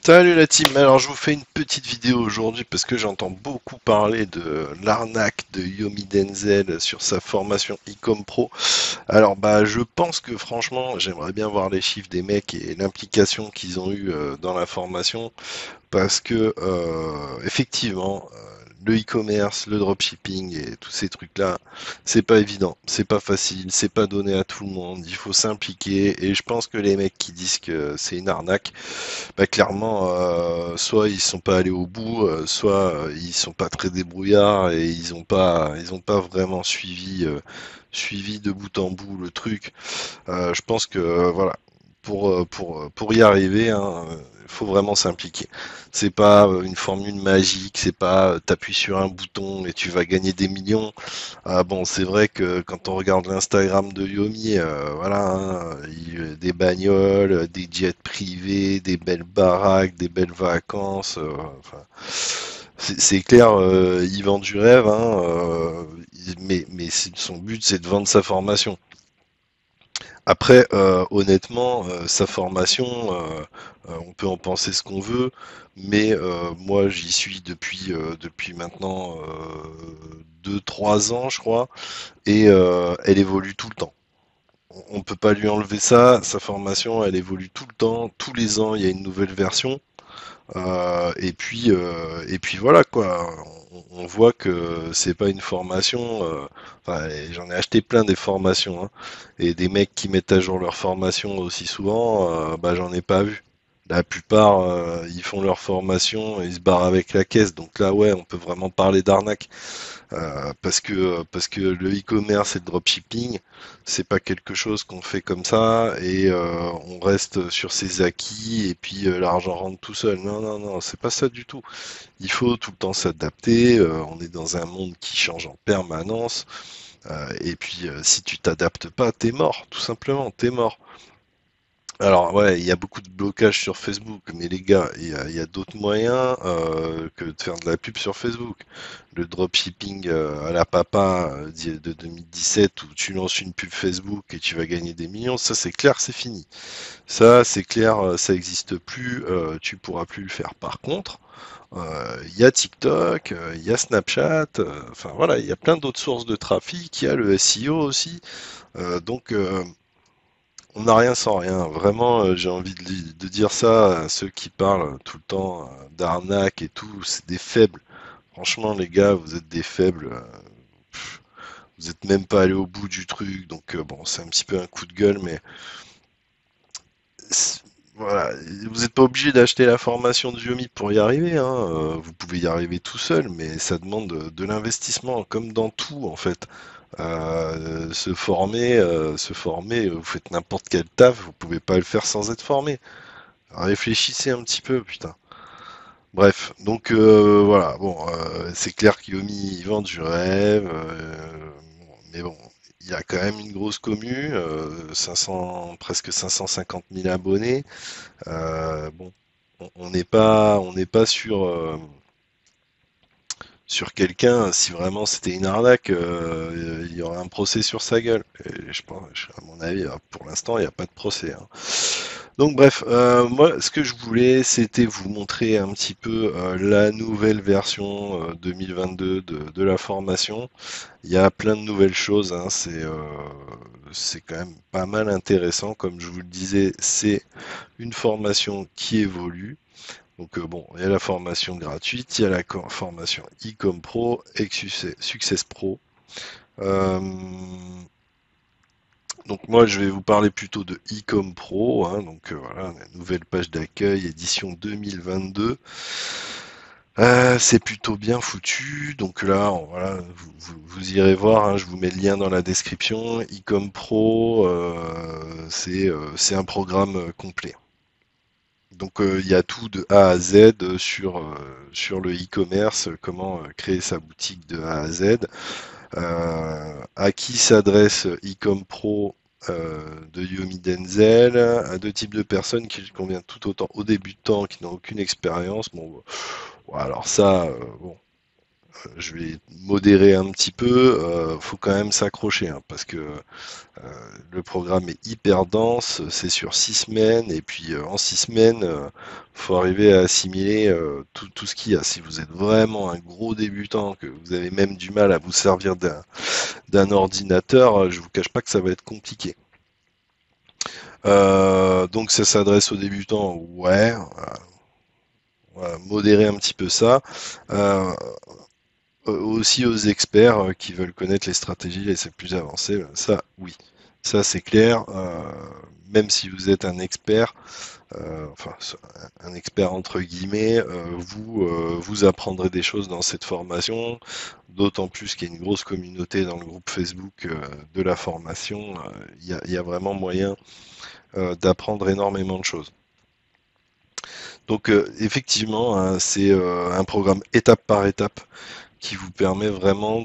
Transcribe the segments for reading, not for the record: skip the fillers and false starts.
Salut la team, alors je vous fais une petite vidéo aujourd'hui parce que j'entends beaucoup parler de l'arnaque de Yomi Denzel sur sa formation Ecom Pro. Alors je pense que franchement j'aimerais bien voir les chiffres des mecs et l'implication qu'ils ont eu dans la formation parce que effectivement le e-commerce, le dropshipping et tous ces trucs-là, c'est pas évident, c'est pas facile, c'est pas donné à tout le monde, il faut s'impliquer et je pense que les mecs qui disent que c'est une arnaque, clairement, soit ils sont pas allés au bout, soit ils sont pas très débrouillards et ils ont pas vraiment suivi de bout en bout le truc. Je pense que voilà, pour y arriver, hein, il faut vraiment s'impliquer. C'est pas une formule magique, c'est pas t'appuies sur un bouton et tu vas gagner des millions. Ah bon, c'est vrai que quand on regarde l'Instagram de Yomi, voilà, hein, des bagnoles, des jets privés, des belles baraques, des belles vacances. Enfin, c'est clair, il vend du rêve, hein, mais son but, c'est de vendre sa formation. Après, honnêtement, sa formation, on peut en penser ce qu'on veut, mais moi j'y suis depuis maintenant 2-3 ans, je crois, et elle évolue tout le temps. On peut pas lui enlever ça, sa formation, elle évolue tout le temps, tous les ans il y a une nouvelle version. Et puis voilà quoi. On voit que c'est pas une formation. Enfin, et j'en ai acheté plein des formations, hein, et des mecs qui mettent à jour leur formation aussi souvent, j'en ai pas vu. La plupart, ils font leur formation, et ils se barrent avec la caisse. Donc là, ouais, on peut vraiment parler d'arnaque. Parce que le e-commerce et le dropshipping, c'est pas quelque chose qu'on fait comme ça et on reste sur ses acquis et puis l'argent rentre tout seul. Non, non, non, c'est pas ça du tout. Il faut tout le temps s'adapter. On est dans un monde qui change en permanence. Et puis si tu t'adaptes pas, t'es mort, tout simplement, t'es mort. Alors ouais, il y a beaucoup de blocages sur Facebook, mais les gars, il y a d'autres moyens que de faire de la pub sur Facebook. Le dropshipping à la papa de 2017 où tu lances une pub Facebook et tu vas gagner des millions, ça c'est clair, c'est fini. Ça c'est clair, ça n'existe plus, tu pourras plus le faire. Par contre, il y a TikTok, il y a Snapchat, enfin voilà, il y a plein d'autres sources de trafic, il y a le SEO aussi, donc on n'a rien sans rien. Vraiment, j'ai envie de dire ça à ceux qui parlent tout le temps d'arnaque et tout. C'est des faibles. Franchement, les gars, vous êtes des faibles. Vous êtes même pas allés au bout du truc. Donc, bon, c'est un petit peu un coup de gueule, mais voilà. Vous n'êtes pas obligé d'acheter la formation de Xiaomi pour y arriver, hein. Vous pouvez y arriver tout seul, mais ça demande de l'investissement, comme dans tout, en fait. Se former, vous faites n'importe quel taf, vous pouvez pas le faire sans être formé. Réfléchissez un petit peu, putain. Bref, donc voilà, bon, c'est clair qu'Yomi il vend du rêve, mais bon, il y a quand même une grosse commu, 500, presque 550 000 abonnés. Bon, on n'est pas sur quelqu'un, si vraiment c'était une arnaque, il y aurait un procès sur sa gueule. Et je pense, à mon avis, pour l'instant, il n'y a pas de procès, hein. Donc bref, moi ce que je voulais c'était vous montrer un petit peu la nouvelle version 2022 de la formation. Il y a plein de nouvelles choses, hein, c'est quand même pas mal intéressant. Comme je vous le disais, c'est une formation qui évolue. Donc bon, il y a la formation gratuite, il y a la formation Ecom Pro et Success Pro. Euh, donc moi, je vais vous parler plutôt de Ecom Pro, hein, donc voilà, la nouvelle page d'accueil, édition 2022. C'est plutôt bien foutu, donc là, voilà, vous irez voir, hein, je vous mets le lien dans la description. Ecom Pro, c'est un programme complet. Donc il y a tout de A à Z sur le e-commerce, comment créer sa boutique de A à Z. À qui s'adresse Ecom Pro de Yomi Denzel? À deux types de personnes qui conviennent tout autant aux débutants qui n'ont aucune expérience. Bon, ouais, alors ça, bon, je vais modérer un petit peu, faut quand même s'accrocher, hein, parce que le programme est hyper dense, c'est sur 6 semaines, et puis en 6 semaines, faut arriver à assimiler tout ce qu'il y a. Si vous êtes vraiment un gros débutant, que vous avez même du mal à vous servir d'un ordinateur, je vous cache pas que ça va être compliqué. Donc ça s'adresse aux débutants, ouais, voilà, modérer un petit peu ça. Euh, Aussi aux experts qui veulent connaître les stratégies les plus avancées, ça oui, ça c'est clair. Même si vous êtes un expert, enfin un expert entre guillemets, vous apprendrez des choses dans cette formation, d'autant plus qu'il y a une grosse communauté dans le groupe Facebook de la formation. Il y a vraiment moyen d'apprendre énormément de choses. Donc effectivement, hein, c'est un programme étape par étape qui vous permet vraiment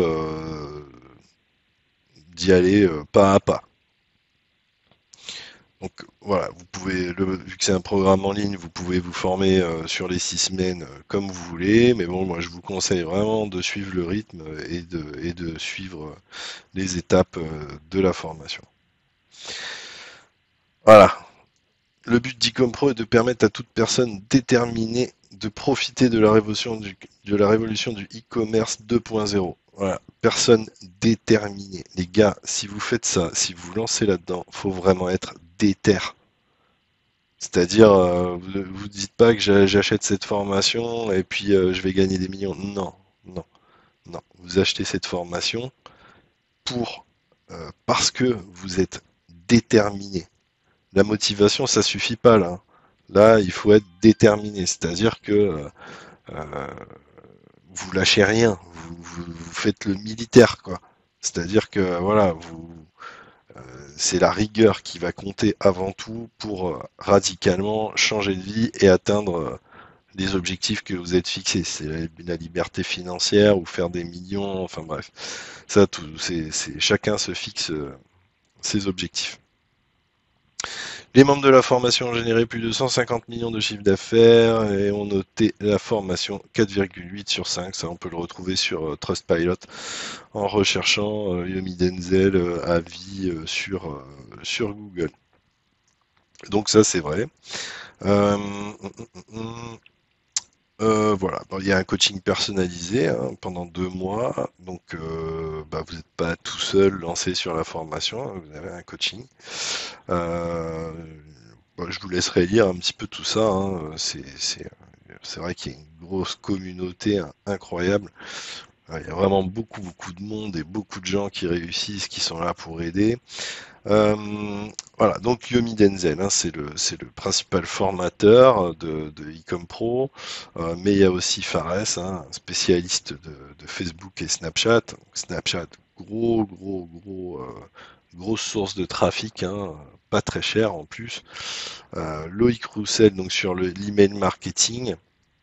d'y aller pas à pas. Donc voilà, vous pouvez, vu que c'est un programme en ligne, vous pouvez vous former sur les 6 semaines comme vous voulez, mais bon, moi je vous conseille vraiment de suivre le rythme et de suivre les étapes de la formation. Voilà, le but d'Icompro est de permettre à toute personne déterminée de profiter de la révolution du e-commerce 2.0. Voilà, personne déterminée. Les gars, si vous faites ça, si vous vous lancez là-dedans, faut vraiment être déter. C'est-à-dire, vous dites pas que j'achète cette formation et puis je vais gagner des millions. Non, non, non. Vous achetez cette formation parce que vous êtes déterminé. La motivation, ça suffit pas là. Là, il faut être déterminé, c'est-à-dire que euh, vous lâchez rien, vous faites le militaire, quoi. C'est-à-dire que voilà, c'est la rigueur qui va compter avant tout pour radicalement changer de vie et atteindre les objectifs que vous êtes fixés. C'est la liberté financière ou faire des millions, enfin bref. Ça, tout, chacun se fixe ses objectifs. Les membres de la formation ont généré plus de 150 millions de chiffre d'affaires et ont noté la formation 4,8 sur 5. Ça, on peut le retrouver sur Trustpilot en recherchant Yomi Denzel avis sur Google. Donc ça, c'est vrai. Euh, voilà, bon, il y a un coaching personnalisé hein, pendant 2 mois, donc vous n'êtes pas tout seul lancé sur la formation, hein, vous avez un coaching. Euh, je vous laisserai lire un petit peu tout ça, hein. C'est vrai qu'il y a une grosse communauté hein, incroyable. Il y a vraiment beaucoup, beaucoup de monde et beaucoup de gens qui réussissent, qui sont là pour aider. Voilà, donc Yomi Denzel, hein, c'est le principal formateur de Ecom Pro, mais il y a aussi Fares, hein, un spécialiste de Facebook et Snapchat. Snapchat, grosse source de trafic, hein, pas très cher en plus. Loïc Roussel, donc sur l'email marketing.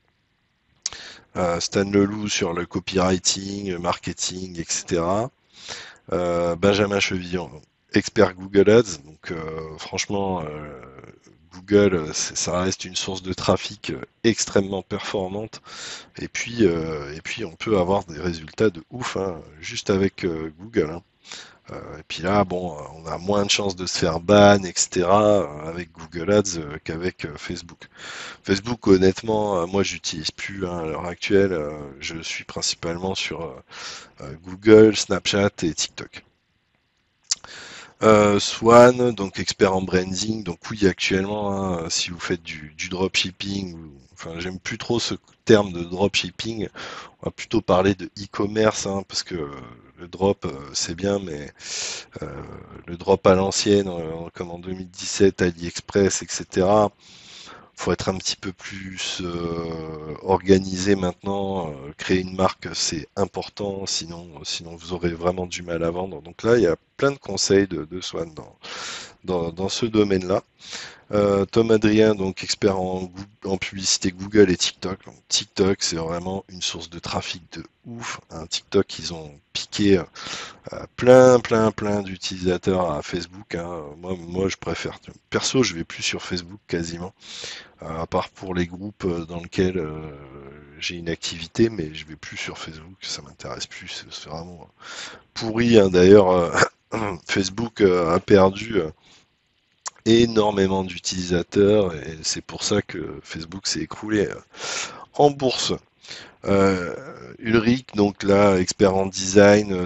Stan Leloup sur le copywriting, marketing, etc. Benjamin Chevillon, expert Google Ads. Donc franchement, Google, ça reste une source de trafic extrêmement performante. Et puis on peut avoir des résultats de ouf hein, juste avec Google. Hein. Et puis là, bon, on a moins de chances de se faire ban, etc. Avec Google Ads qu'avec Facebook. Facebook, honnêtement, moi, j'utilise plus hein, à l'heure actuelle. Je suis principalement sur Google, Snapchat et TikTok. Swan, donc expert en branding. Donc oui, actuellement, hein, si vous faites du dropshipping, enfin j'aime plus trop ce terme de dropshipping, on va plutôt parler de e-commerce, hein, parce que le drop c'est bien, mais le drop à l'ancienne, comme en 2017, AliExpress, etc. Faut être un petit peu plus organisé maintenant. Créer une marque, c'est important, sinon vous aurez vraiment du mal à vendre. Donc là, il y a plein de conseils de Swan dans ce domaine-là. Tom Adrien, donc expert en publicité Google et TikTok. Donc, TikTok, c'est vraiment une source de trafic de ouf. TikTok, ils ont piqué plein d'utilisateurs à Facebook. Moi, je préfère. Perso, je vais plus sur Facebook quasiment, à part pour les groupes dans lesquels j'ai une activité, mais je vais plus sur Facebook. Ça m'intéresse plus. C'est vraiment pourri. D'ailleurs, Facebook a perdu énormément d'utilisateurs et c'est pour ça que Facebook s'est écroulé en bourse. Euh, Ulrich, donc là, expert en design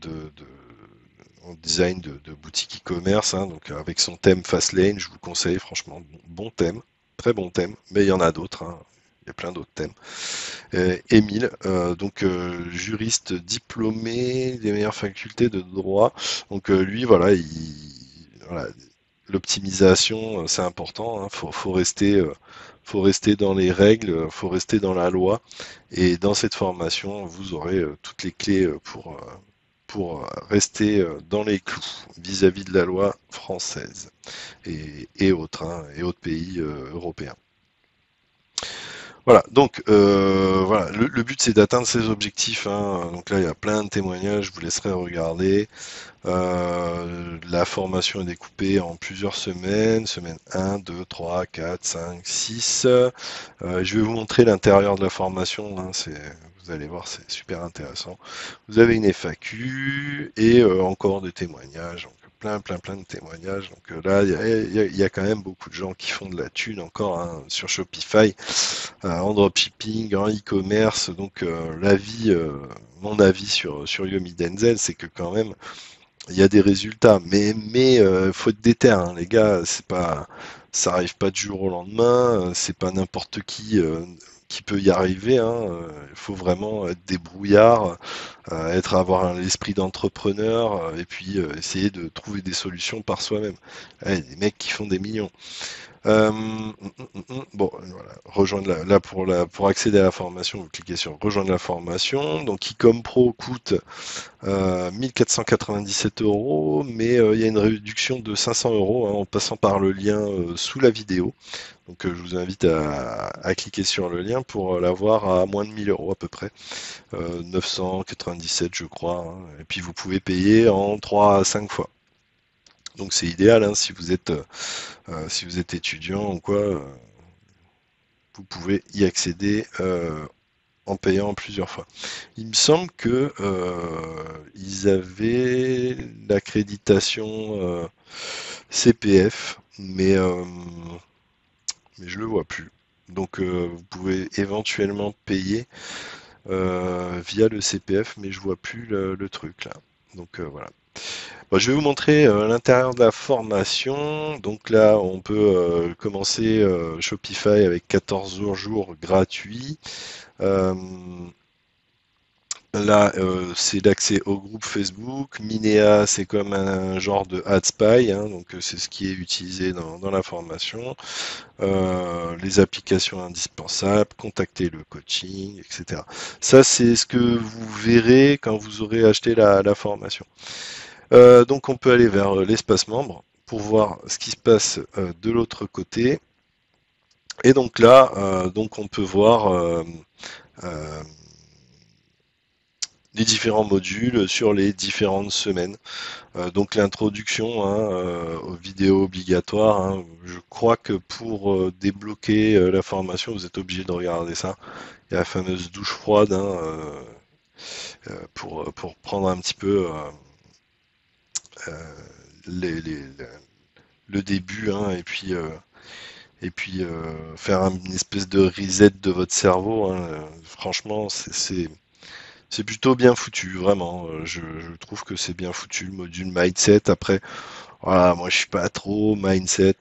de boutique e-commerce, donc avec son thème Fastlane, je vous conseille franchement, bon thème, très bon thème, mais il y en a d'autres, il y a plein d'autres thèmes. Émile, juriste diplômé des meilleures facultés de droit, donc lui, voilà, voilà, l'optimisation, c'est important, faut rester dans les règles, faut rester dans la loi. Et dans cette formation, vous aurez toutes les clés pour rester dans les clous vis-à-vis de la loi française et autres, et autres pays européens. Voilà, donc voilà, le but c'est d'atteindre ces objectifs. Donc là, il y a plein de témoignages, je vous laisserai regarder. La formation est découpée en plusieurs semaines, semaine 1, 2, 3, 4, 5, 6. Je vais vous montrer l'intérieur de la formation, vous allez voir, c'est super intéressant. Vous avez une FAQ et encore des témoignages, donc plein de témoignages. Donc là, il y a quand même beaucoup de gens qui font de la thune encore sur Shopify, en dropshipping, en e-commerce. Donc mon avis sur Yomi Denzel, c'est que quand même, il y a des résultats, mais faut être déter, les gars. C'est pas, ça arrive pas du jour au lendemain. C'est pas n'importe qui peut y arriver. Il faut vraiment être débrouillard, avoir l'esprit d'entrepreneur, et puis essayer de trouver des solutions par soi-même. Des mecs qui font des millions. Bon, voilà. Rejoindre pour accéder à la formation, vous cliquez sur rejoindre la formation. Donc, Ecom Pro coûte 1497 euros, mais il y a une réduction de 500 euros en passant par le lien sous la vidéo. Donc, je vous invite à cliquer sur le lien pour l'avoir à moins de 1000 euros à peu près. 997, je crois. Et puis, vous pouvez payer en 3 à 5 fois. Donc, c'est idéal si vous êtes étudiant ou quoi. Vous pouvez y accéder en payant plusieurs fois. Il me semble que ils avaient l'accréditation CPF, mais je le vois plus. Donc vous pouvez éventuellement payer via le CPF, mais je vois plus le truc là. Donc voilà. Bon, je vais vous montrer l'intérieur de la formation. Donc là, on peut commencer Shopify avec 14 jours gratuits. Là, c'est l'accès au groupe Facebook. Minea, c'est comme un genre de AdSpy, donc c'est ce qui est utilisé dans la formation. Les applications indispensables, contacter le coaching, etc. Ça, c'est ce que vous verrez quand vous aurez acheté la formation. Donc, on peut aller vers l'espace membre pour voir ce qui se passe de l'autre côté. Et donc là, on peut voir les différents modules sur les différentes semaines. Donc l'introduction aux vidéos obligatoires. Je crois que pour débloquer la formation, vous êtes obligé de regarder ça. Il y a la fameuse douche froide pour prendre un petit peu le début, et puis faire une espèce de reset de votre cerveau. Franchement, c'est plutôt bien foutu, vraiment. Je trouve que c'est bien foutu, le module mindset. Après, voilà, moi je suis pas trop mindset.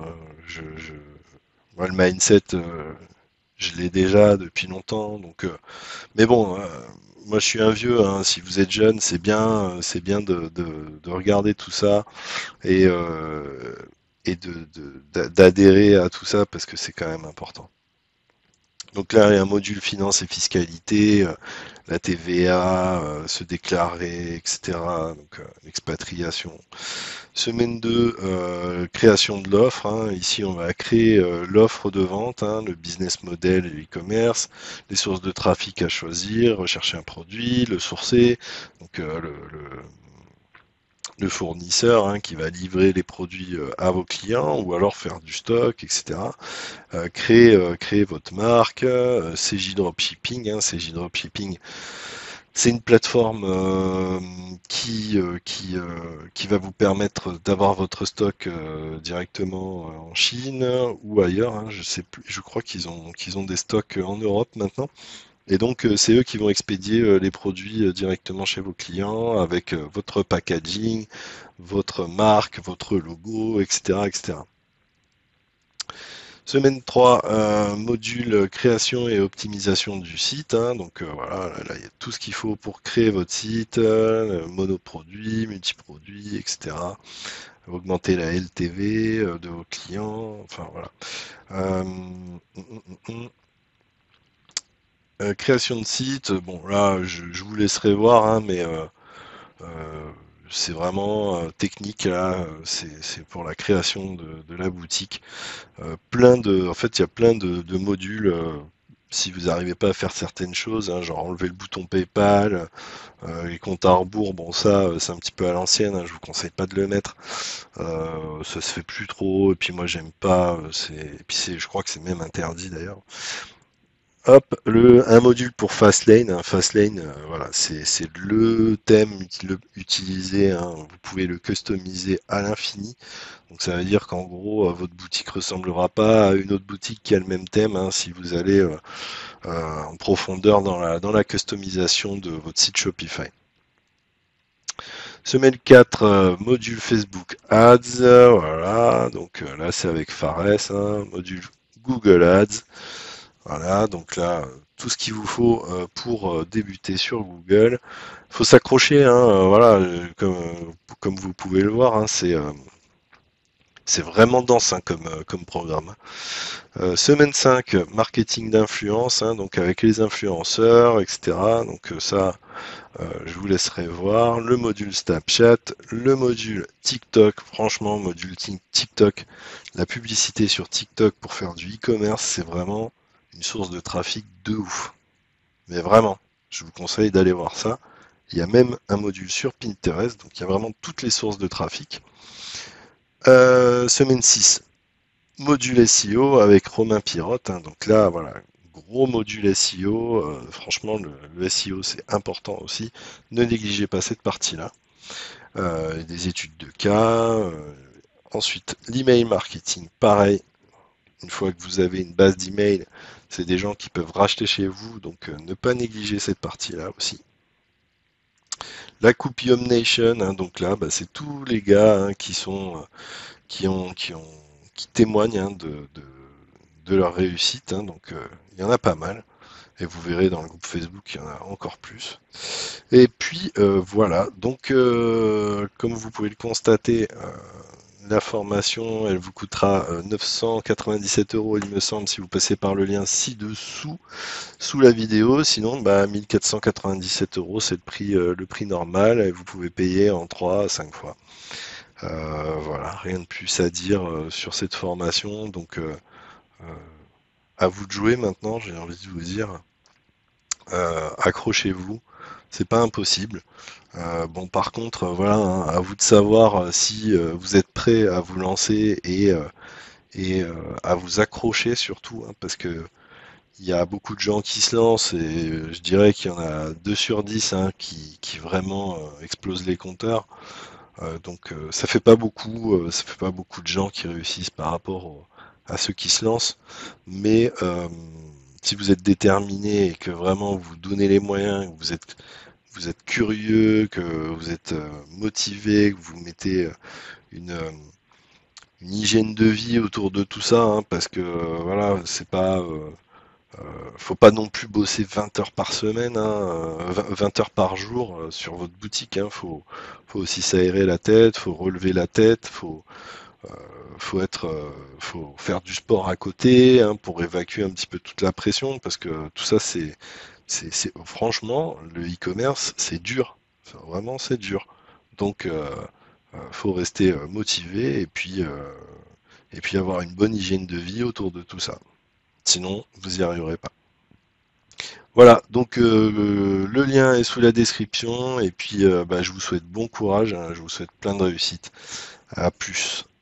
Moi, le mindset, je l'ai déjà depuis longtemps. Donc, mais bon, moi je suis un vieux. Si vous êtes jeune, c'est bien de regarder tout ça et, d'adhérer à tout ça parce que c'est quand même important. Donc là, il y a un module finance et fiscalité, la TVA, se déclarer, etc. Donc l'expatriation. Semaine 2, création de l'offre, hein. Ici, on va créer l'offre de vente, hein, le business model et l'e-commerce, les sources de trafic à choisir, rechercher un produit, le sourcer, donc le fournisseur, hein, qui va livrer les produits à vos clients ou alors faire du stock, etc. Créer votre marque, CJ Dropshipping, hein, CJ Dropshipping, c'est une plateforme qui va vous permettre d'avoir votre stock directement en Chine ou ailleurs, hein, je sais plus, je crois qu'ils ont des stocks en Europe maintenant. Et donc c'est eux qui vont expédier les produits directement chez vos clients avec votre packaging, votre marque, votre logo, etc., etc. Semaine 3, module création et optimisation du site, hein. Donc voilà, là, il y a tout ce qu'il faut pour créer votre site, monoproduit, multiproduit, etc. Augmenter la LTV de vos clients, enfin voilà. Création de site, bon là je vous laisserai voir, hein, mais euh, c'est vraiment technique là, c'est pour la création de la boutique. En fait, il y a plein de modules. Si vous n'arrivez pas à faire certaines choses, hein, genre enlever le bouton PayPal, les comptes à rebours, bon ça, c'est un petit peu à l'ancienne, hein, je vous conseille pas de le mettre. Ça se fait plus trop, et puis moi j'aime pas. Et puis je crois que c'est même interdit d'ailleurs. Hop, un module pour Fastlane. Fastlane, voilà, c'est le thème utilisé, hein, vous pouvez le customiser à l'infini. Donc ça veut dire qu'en gros, votre boutique ressemblera pas à une autre boutique qui a le même thème, hein, si vous allez en profondeur dans la customisation de votre site Shopify. Semaine 4, module Facebook Ads, voilà, donc là c'est avec Fares, hein, module Google Ads, voilà, donc là tout ce qu'il vous faut pour débuter sur Google. Il faut s'accrocher, hein, voilà, comme vous pouvez le voir, hein, c'est vraiment dense, hein, comme programme. Semaine 5, marketing d'influence, hein, donc avec les influenceurs, etc. Donc ça, je vous laisserai voir. Le module Snapchat, le module TikTok, franchement, module TikTok, la publicité sur TikTok pour faire du e-commerce, c'est vraiment une source de trafic de ouf. Mais vraiment, je vous conseille d'aller voir ça. Il y a même un module sur Pinterest, donc il y a vraiment toutes les sources de trafic. Semaine 6, module SEO avec Romain Pirotte, hein. Donc là, voilà, gros module SEO. Franchement, le SEO, c'est important aussi. Ne négligez pas cette partie-là. Des études de cas. Ensuite, l'email marketing, pareil. Une fois que vous avez une base d'email, c'est des gens qui peuvent racheter chez vous. Donc, ne pas négliger cette partie-là aussi. La Copy Nation, hein, donc là, bah, c'est tous les gars, hein, qui témoignent, hein, de leur réussite, hein. Donc il y en a pas mal. Et vous verrez dans le groupe Facebook, il y en a encore plus. Et puis voilà, donc comme vous pouvez le constater, la formation, elle vous coûtera 997 euros, il me semble, si vous passez par le lien ci-dessous, sous la vidéo. Sinon, bah, 1497 euros, c'est le prix normal, et vous pouvez payer en 3 à 5 fois. Voilà, rien de plus à dire sur cette formation. Donc, à vous de jouer maintenant, j'ai envie de vous dire. Accrochez-vous, c'est pas impossible. Bon, par contre, voilà, hein, à vous de savoir si vous êtes prêt à vous lancer et à vous accrocher surtout, hein, parce que il y a beaucoup de gens qui se lancent et je dirais qu'il y en a 2 sur 10, hein, qui vraiment explosent les compteurs. Donc ça fait pas beaucoup de gens qui réussissent par rapport à ceux qui se lancent. Mais si vous êtes déterminé et que vraiment vous donnez les moyens, que vous êtes curieux, que vous êtes motivé, que vous mettez une hygiène de vie autour de tout ça, hein, parce que voilà, c'est pas faut pas non plus bosser 20 heures par semaine, hein, 20 heures par jour sur votre boutique, hein. Faut aussi s'aérer la tête, faut relever la tête, Faut faire du sport à côté hein, pour évacuer un petit peu toute la pression, parce que tout ça, franchement, le e-commerce, c'est dur. Enfin, vraiment, c'est dur. Donc, faut rester motivé et puis avoir une bonne hygiène de vie autour de tout ça. Sinon, vous n'y arriverez pas. Voilà, donc le lien est sous la description et puis bah, je vous souhaite bon courage, hein, je vous souhaite plein de réussite. À plus.